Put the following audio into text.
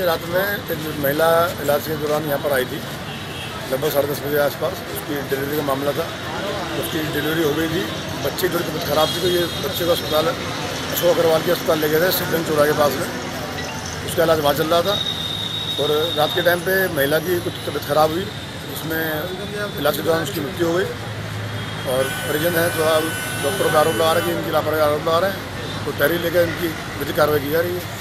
रात में एक महिला इलाज के दौरान यहाँ पर आई थी, लगभग 10:30 बजे आसपास। उसकी डिलीवरी का मामला था। उसकी डिलीवरी हो गई थी। बच्चे की थोड़ी तबीयत खराब थी, तो ये बच्चे को अस्पताल अशोक अग्रवाल के अस्पताल ले गए थे, सिद्धन चौराहे के पास में। उसका इलाज वहाँ चल रहा था और रात के टाइम पे महिला की कुछ तबीयत खराब हुई, उसमें इलाज के दौरान उसकी मृत्यु हो गई। और परिजन है थोड़ा डॉक्टरों का आरोप लगा रहे हैं कि इनकी लापरवाही आरोप लगा रहे हैं, तो तहरीर लेकर इनकी विधिक कार्रवाई की जा रही है।